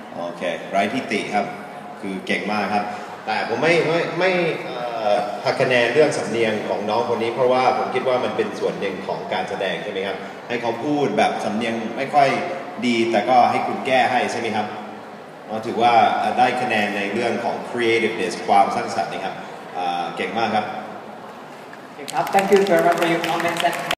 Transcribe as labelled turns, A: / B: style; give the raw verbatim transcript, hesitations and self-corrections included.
A: โอเคไร้ที่ติครับคือเก่งมากครับแต่ผมไม่ไม่ไม่หักคะแนนเรื่องสำเนียงของน้องคนนี้เพราะว่าผมคิดว่ามันเป็นส่วนหนึ่งของการแสดงใช่ไหมครับให้เขาพูดแบบสำเนียงไม่ค่อยดีแต่ก็ให้คุณแก้ให้ใช่ไหมครับถือว่าได้คะแนนในเรื่องของ creativeness ความสร้างสรรค์นะครับเก่งมากครับ
B: ครับ thank you very much for your comments